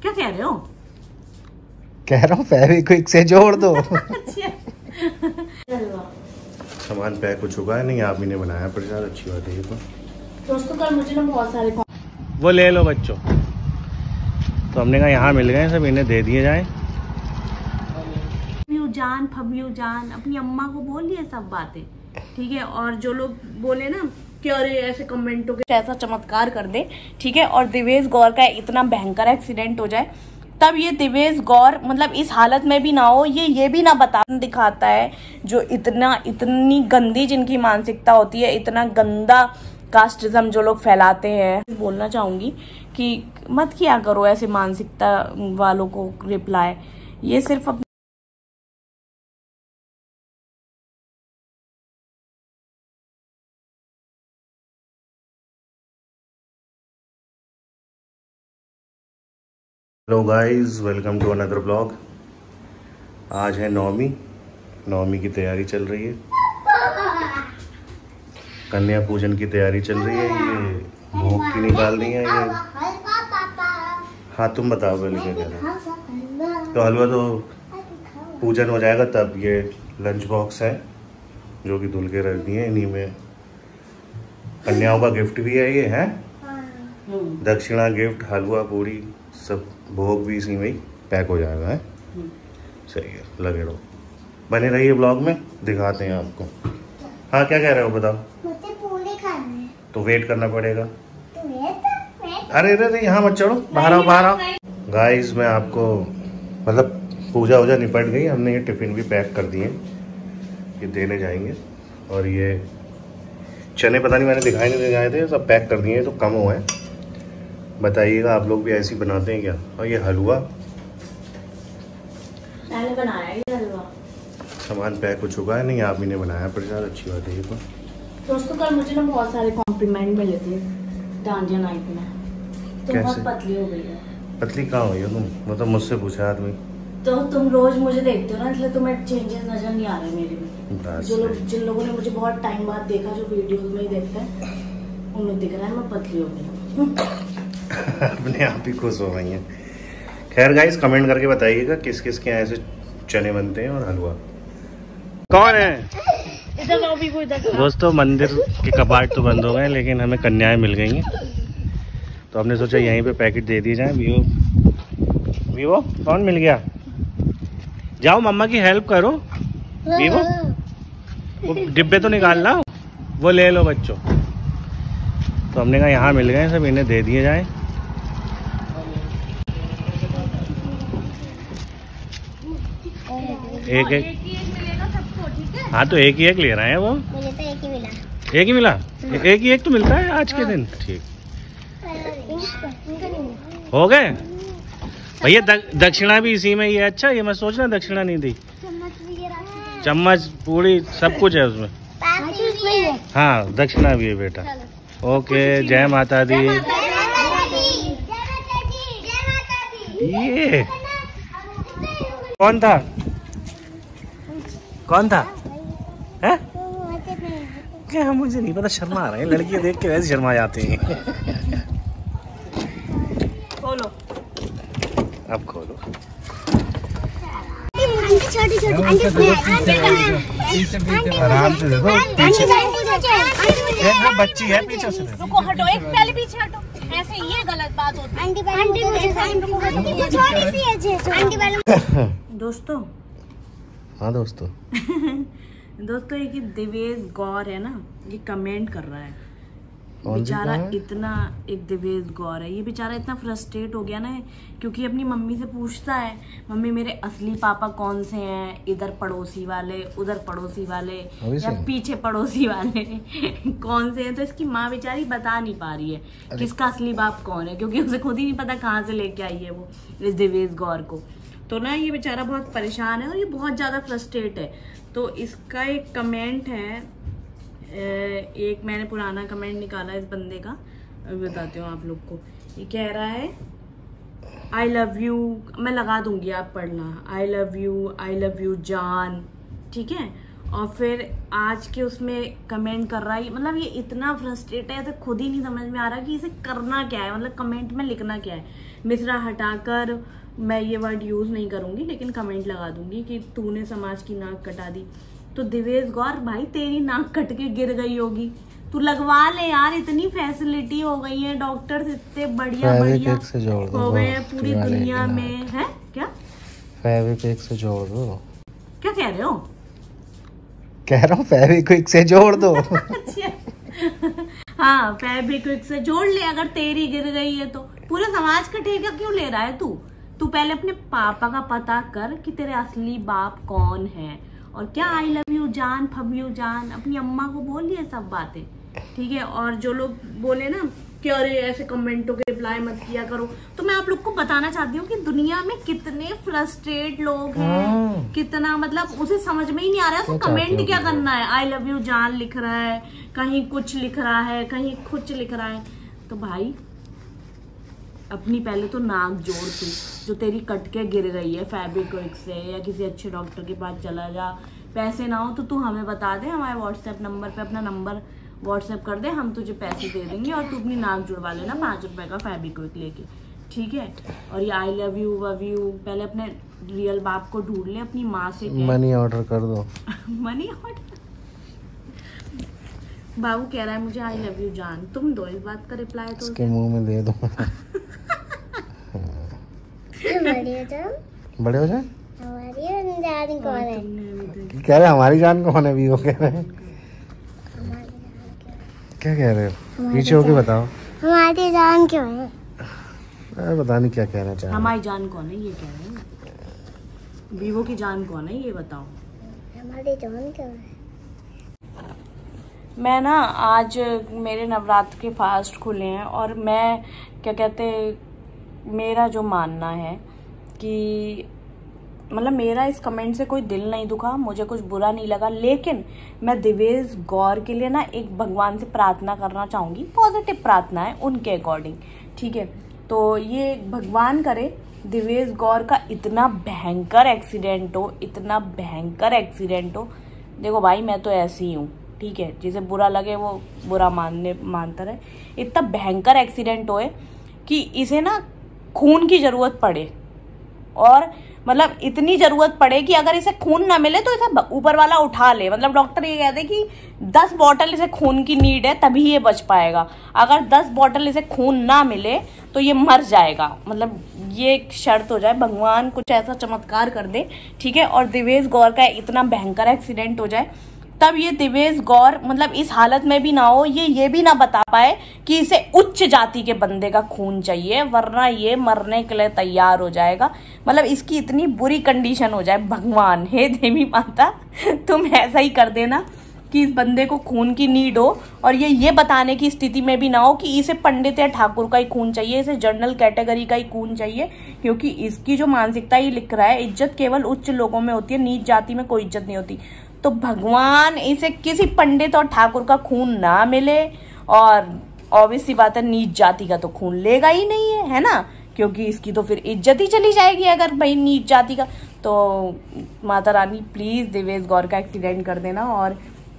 क्या कह रहे हो? कह रहा हूँ फेविक्विक से जोड़ दो। सामान पैक हो चुका है। नहीं आप ही ने बनाया प्रसाद, अच्छी बात है ये तो। दोस्तों कल मुझे ना बहुत सारे वो ले लो बच्चों। तो हमने कहा यहाँ मिल गए सब, इन्हें दे दिए जाए। जान फबियो जान अपनी अम्मा को बोल दिए सब बातें, ठीक है। और जो लोग बोले ना कि अरे ऐसे कमेंटों के ऐसा चमत्कार कर दे, ठीक है, और दिवेश गौर का इतना भयंकर एक्सीडेंट हो जाए, तब ये दिवेश गौर मतलब इस हालत में भी ना हो, ये भी ना बता दिखाता है जो इतनी गंदी जिनकी मानसिकता होती है, इतना गंदा कास्टिज्म जो लोग फैलाते हैं। बोलना चाहूंगी कि मत किया करो ऐसे मानसिकता वालों को रिप्लाई। ये सिर्फ hello guys, welcome to another vlog. आज है नवमी की तैयारी चल रही है, कन्या पूजन की तैयारी चल रही है। ये भोग की निकाल रही है ये। हाँ तुम बताओ पहले क्या कह रहे हो। तो हलवा तो पूजन हो जाएगा तब। ये लंच बॉक्स है जो कि धुल के रख दिए, इन्हीं में कन्याओं का गिफ्ट भी है। ये है दक्षिणा गिफ्ट, हलवा पूरी सब, भोग भी इसी में ही पैक हो जाएगा है। सही है, लगे रहो, बने रहिए ब्लॉग में, दिखाते हैं आपको। हाँ क्या कह रहे हो बताओ। मुझे पूरी खानी है। तो वेट करना पड़ेगा। तो वेट अरे अरे यहाँ मत चढ़ो, बाहर आओ बाहर आओ। गाइस मैं आपको मतलब पूजा वूजा निपट गई, हमने ये टिफिन भी पैक कर दिए, ये देने जाएंगे। और ये चने पता नहीं मैंने दिखाई नहीं दिखाए थे, सब पैक कर दिए, तो कम हुए हैं। बताइएगा आप लोग भी ऐसे ही बनाते हैं क्या। और ये हलवा मैंने बनाया ये हलवा। सामान पैक हो चुका है। नहीं आप ही ने बनाया प्रसाद, अच्छी बात है ये तो। दोस्तों कल मुझे ना बहुत सारे कॉम्प्लीमेंट मिले थे डांडिया नाइट में। तुम बहुत पतली हो गई है। पतली कहाँ हुई हो तुम, मतलब मुझसे पूछा आदमी। तो तुम रोज मुझे देखते हो ना, इसलिए तुम्हें चेंजेस नजर नहीं आ रहे मेरे में। जिन लोगों ने मुझे बहुत टाइम बाद देखा, जो वीडियोस में ही देखते हैं, उन्हें दिख रहा है मैं पतली हो गई। अपने आप ही खुश हो रही हैं। खैर गाइस कमेंट करके बताइएगा किस किस के ऐसे चने बनते हैं और हलवा। कौन है दोस्तों। मंदिर के कपाट तो बंद हो गए, लेकिन हमें कन्याएं मिल गई हैं, तो हमने सोचा यहीं पे पैकेट दे दिए जाए। वीवो कौन मिल गया, जाओ मम्मा की हेल्प करो। वीवो वो डिब्बे तो निकालना, वो ले लो बच्चों। तो हमने कहा यहाँ मिल गए सब, इन्हें दे दिए जाए। एक मिलेगा सबको, ठीक है। हाँ तो एक ही एक ले रहे हैं वो। मुझे तो एक ही मिला। एक ही मिला, एक ही एक तो मिलता है आज के दिन। ठीक हो गए भैया। दक्षिणा भी इसी में ही है। अच्छा ये मैं सोच रहा दक्षिणा नहीं दी। चम्मच पूरी सब कुछ है उसमें। हाँ दक्षिणा भी है बेटा। ओके जय माता दी। ये कौन था, कौन था है? क्या मुझे नहीं पता, शर्मा रहे हैं लड़कियां देख के, वैसे शर्मा जाते हैं। खोलो अब खोलो। छोटी छोटी आराम से देखो, पीछे देखो बच्ची है, पीछे से रुको, हटो एक पहले पीछे हटो, ऐसे ये गलत बात होती है। दोस्तों हाँ दोस्तों दोस्तों ये दिवेश गौर है ना, ये कमेंट कर रहा है बेचारा इतना। एक दिवेश गौर है, ये बेचारा इतना फ्रस्ट्रेट हो गया ना, क्योंकि अपनी मम्मी से पूछता है, मम्मी मेरे असली पापा कौन से हैं, इधर पड़ोसी वाले, उधर पड़ोसी वाले, या पीछे पड़ोसी वाले कौन से हैं। तो इसकी माँ बेचारी बता नहीं पा रही है किसका असली बाप कौन है, क्योंकि उसे खुद ही नहीं पता कहाँ से लेके आई है वो इस दिवेश गौर को। तो ना ये बेचारा बहुत परेशान है और ये बहुत ज़्यादा फ्रस्ट्रेट है। तो इसका एक कमेंट है, एक मैंने पुराना कमेंट निकाला इस बंदे का, बताती हूँ आप लोग को। ये कह रहा है आई लव यू, मैं लगा दूंगी आप पढ़ना, आई लव यू जान, ठीक है। और फिर आज के उसमें कमेंट कर रहा है, मतलब ये इतना फ्रस्ट्रेट है तो खुद ही नहीं समझ में आ रहा कि इसे करना क्या है, मतलब कमेंट में लिखना क्या है। मिश्रा हटाकर मैं ये वर्ड यूज नहीं करूंगी, लेकिन कमेंट लगा दूंगी कि तूने समाज की नाक कटा दी। तो दिवेश गौर भाई तेरी नाक कट के गिर गई होगी, तू लगवा ले यार, इतनी फैसिलिटी हो गई है, डॉक्टर इतने बढ़िया बढ़िया हो गए हैं पूरी दुनिया में। है क्या फेविक्विक से जोड़ दो? क्या कह रहे हो? कह रहा हूँ फेविक्विक से जोड़ दो। हाँ फेविक्विक से जोड़ ले, अगर तेरी गिर गई है तो। पूरे समाज का ठेका क्यों ले रहा है तू? तू पहले अपने पापा का पता कर कि तेरे असली बाप कौन है, और क्या आई लव यू जान, फव यू जान, अपनी अम्मा को बोल ये सब बातें, ठीक है। और जो लोग बोले ना कि अरे ऐसे कमेंटों के रिप्लाई मत किया करो, तो मैं आप लोग को बताना चाहती हूँ कि दुनिया में कितने फ्रस्ट्रेट लोग हैं, कितना मतलब उसे समझ में ही नहीं आ रहा है उसे कमेंट क्या करना है। आई लव यू जान लिख रहा है, कहीं कुछ लिख रहा है, कहीं कुछ लिख रहा है। तो भाई अपनी पहले तो नाक जोड़ तू, जो तेरी कट के गिर गई है फेविक्विक से, या किसी अच्छे डॉक्टर के पास चला जा। पैसे ना हो तो तू हमें बता दे, हमारे व्हाट्सएप नंबर पे अपना नंबर व्हाट्सएप कर दे, हम तुझे पैसे दे देंगे और तू अपनी नाक जुड़वा लेना 5 रुपए का फेविक्विक लेके, ठीक है। और ये I love you love you पहले अपने रियल बाप को ढूंढ ले, अपनी माँ से मनी ऑर्डर कर दो। Money order? बाबू कह रहा है मुझे आई लव यू जान, तुम दो इस बात का रिप्लाई तो उसके मुंह में दे दो। बड़े हो जाए। हमारी जान कौन है? कह रहे हमारी जान कौन है? भी वो कह रहे हैं, क्या कह रहे हो? पीछे होके बताओ। हमारी जान क्यों है? पता नहीं क्या कहना चाह रहे। हमारी जान कौन है ये कह रहे हैं, वीवो की जान कौन है ये बताओ। हमारी जान क्यों है? मैं ना आज मेरे नवरात्र के फास्ट खुले हैं, और मैं क्या कहते, मेरा जो मानना है कि मतलब मेरा इस कमेंट से कोई दिल नहीं दुखा, मुझे कुछ बुरा नहीं लगा, लेकिन मैं दिवेश गौर के लिए ना एक भगवान से प्रार्थना करना चाहूँगी, पॉजिटिव प्रार्थना है उनके अकॉर्डिंग, ठीक है। तो ये भगवान करे दिवेश गौर का इतना भयंकर एक्सीडेंट हो, इतना भयंकर एक्सीडेंट हो। देखो भाई मैं तो ऐसी ही हूँ, ठीक है, जिसे बुरा लगे वो बुरा मानता रहे। इतना भयंकर एक्सीडेंट होए कि इसे ना खून की जरूरत पड़े, और मतलब इतनी जरूरत पड़े कि अगर इसे खून ना मिले तो इसे ऊपर वाला उठा ले। मतलब डॉक्टर ये कहते हैं कि 10 बॉटल इसे खून की नीड है तभी ये बच पाएगा, अगर 10 बॉटल इसे खून ना मिले तो ये मर जाएगा। मतलब ये एक शर्त हो जाए, भगवान कुछ ऐसा चमत्कार कर दे, ठीक है, और दिवेश गौर का इतना भयंकर एक्सीडेंट हो जाए तब ये दिवेश गौर मतलब इस हालत में भी ना हो, ये भी ना बता पाए कि इसे उच्च जाति के बंदे का खून चाहिए, वरना ये मरने के लिए तैयार हो जाएगा। मतलब इसकी इतनी बुरी कंडीशन हो जाए, भगवान हे देवी माता तुम ऐसा ही कर देना कि इस बंदे को खून की नीड हो, और ये बताने की स्थिति में भी ना हो कि इसे पंडित या ठाकुर का ही खून चाहिए, इसे जनरल कैटेगरी का ही खून चाहिए, क्योंकि इसकी जो मानसिकता ये लिख रहा है इज्जत केवल उच्च लोगों में होती है, नीच जाति में कोई इज्जत नहीं होती। तो भगवान इसे किसी पंडित और ठाकुर का खून ना मिले, और ऑब्वियस सी बात है नीच जाति का तो खून लेगा ही नहीं है ना, क्योंकि इसकी तो फिर इज्जत ही चली जाएगी अगर भाई नीच जाति का। तो माता रानी प्लीज दिवेश गौर का एक्सीडेंट कर देना। और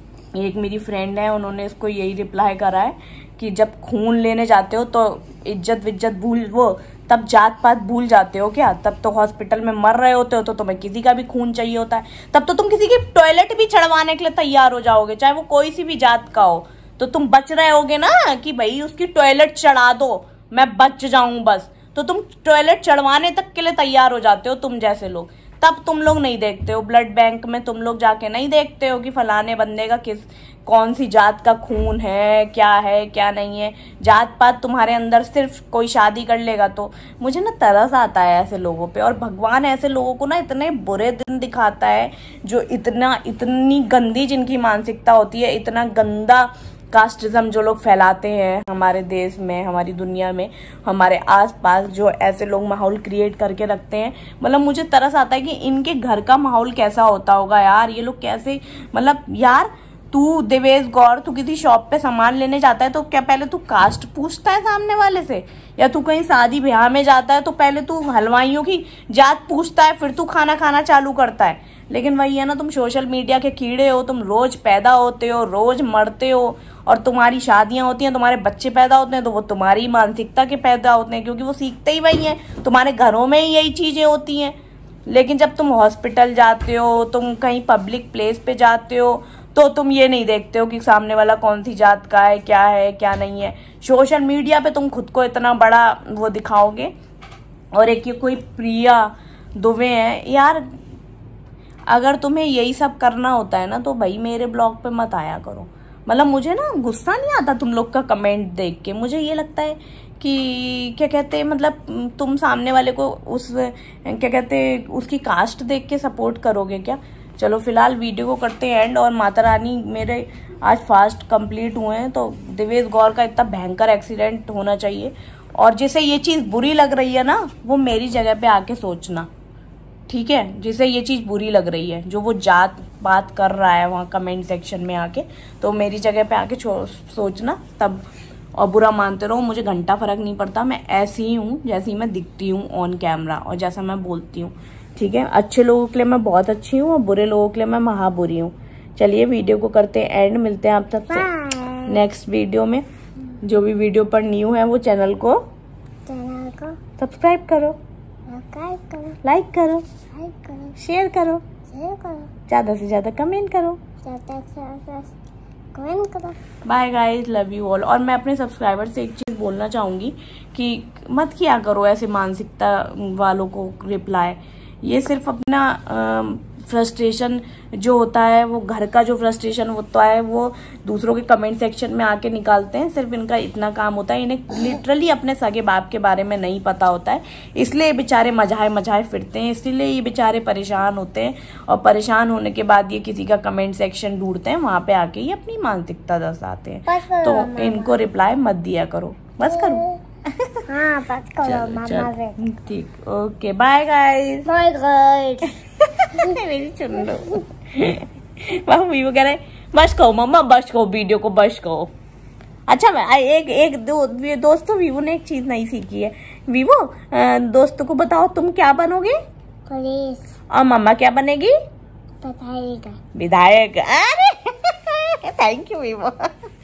एक मेरी फ्रेंड है, उन्होंने इसको यही रिप्लाई करा है कि जब खून लेने जाते हो तो इज्जत विज्जत भूल, वो तब जात पात भूल जाते हो क्या? तब तो हॉस्पिटल में मर रहे होते हो तो तुम्हें किसी का भी खून चाहिए होता है, तब तो तुम किसी की टॉयलेट भी चढ़वाने के लिए तैयार हो जाओगे, चाहे वो कोई सी भी जात का हो, तो तुम बच रहे होगे ना कि भाई उसकी टॉयलेट चढ़ा दो मैं बच जाऊं बस, तो तुम टॉयलेट चढ़वाने तक के लिए तैयार हो जाते हो तुम जैसे लोग। तब तुम लोग नहीं देखते हो ब्लड बैंक में, तुम लोग जाके नहीं देखते हो कि फलाने बंदे का कौन सी जात का खून है क्या नहीं है। जात पात तुम्हारे अंदर सिर्फ कोई शादी कर लेगा तो। मुझे ना तरस आता है ऐसे लोगों पे, और भगवान ऐसे लोगों को ना इतने बुरे दिन दिखाता है जो इतनी गंदी जिनकी मानसिकता होती है, इतना गंदा कास्टिज्म जो लोग फैलाते हैं हमारे देश में, हमारी दुनिया में, हमारे आसपास जो ऐसे लोग माहौल क्रिएट करके रखते हैं। मतलब मुझे तरस आता है कि इनके घर का माहौल कैसा होता होगा यार, ये लोग कैसे, मतलब यार तू देवेश गौर, तू किसी शॉप पे सामान लेने जाता है तो क्या पहले तू कास्ट पूछता है सामने वाले से? या तू कहीं शादी ब्याह में जाता है तो पहले तू हलवाइयों की जात पूछता है, फिर तू खाना खाना चालू करता है? लेकिन वही है ना, तुम सोशल मीडिया के कीड़े हो, तुम रोज पैदा होते हो, रोज मरते हो, और तुम्हारी शादियां होती हैं, तुम्हारे बच्चे पैदा होते हैं तो वो तुम्हारी मानसिकता के पैदा होते हैं, क्योंकि वो सीखते ही वही हैं, तुम्हारे घरों में ही यही चीजें होती हैं। लेकिन जब तुम हॉस्पिटल जाते हो, तुम कहीं पब्लिक प्लेस पे जाते हो, तो तुम ये नहीं देखते हो कि सामने वाला कौन सी जात का है क्या नहीं है। सोशल मीडिया पे तुम खुद को इतना बड़ा वो दिखाओगे। और एक ये कोई प्रिया दुबे है यार, अगर तुम्हें यही सब करना होता है ना तो भाई मेरे ब्लॉग पे मत आया करो। मतलब मुझे ना गुस्सा नहीं आता तुम लोग का कमेंट देख के, मुझे ये लगता है कि क्या कहते हैं, मतलब तुम सामने वाले को उस क्या कहते हैं उसकी कास्ट देख के सपोर्ट करोगे क्या। चलो फिलहाल वीडियो को करते हैं एंड। और माता रानी मेरे आज फास्ट कंप्लीट हुए हैं, तो देवेश गौर का इतना भयंकर एक्सीडेंट होना चाहिए। और जिसे ये चीज़ बुरी लग रही है ना, वो मेरी जगह पे आके सोचना, ठीक है? जिसे ये चीज़ बुरी लग रही है, जो वो जात बात कर रहा है वहाँ कमेंट सेक्शन में आके, तो मेरी जगह पे आके सोचना तब। और बुरा मानते रहो, मुझे घंटा फर्क नहीं पड़ता। मैं ऐसी ही हूँ जैसी मैं दिखती हूँ ऑन कैमरा और जैसा मैं बोलती हूँ, ठीक है? अच्छे लोगों के लिए मैं बहुत अच्छी हूँ और बुरे लोगों के लिए मैं महा बुरी हूँ। चलिए वीडियो को करते हैं एंड, मिलते हैं आप सबसे नेक्स्ट वीडियो में। जो भी वीडियो पर न्यू है वो चैनल को सब्सक्राइब करो, लाइक करो, शेयर करो, ज्यादा से ज्यादा कमेंट करो। Bye guys, love you all. और मैं अपने सब्सक्राइबर से एक चीज बोलना चाहूंगी कि मत किया करो ऐसे मानसिकता वालों को रिप्लाई। ये सिर्फ अपना फ्रस्ट्रेशन जो होता है, वो घर का जो फ्रस्ट्रेशन होता है वो दूसरों के कमेंट सेक्शन में आके निकालते हैं। सिर्फ इनका इतना काम होता है, इन्हें लिटरली अपने सगे बाप के बारे में नहीं पता होता है, इसलिए बेचारे मजाए फिरते हैं, इसलिए ये बेचारे परेशान होते हैं। और परेशान होने के बाद ये किसी का कमेंट सेक्शन ढूंढते हैं, वहां पे आके ये अपनी मानसिकता दर्शाते हैं। तो इनको रिप्लाई मत दिया करो, बस करो। हाँ, बस करो मामा। ठीक, okay, bye guys. Bye guys. मेरी सुन लो मम्मी वगैरह, बस कहो मम्मा, बस कहो, वीडियो को बस कहो। अच्छा, मैं एक दोस्तों वीवो ने एक चीज नहीं सीखी है। वीवो दोस्तों को बताओ तुम क्या बनोगे? पुलिस। और मम्मा क्या बनेगी? विधायक। विधायक। अरे थैंक यू वीवो।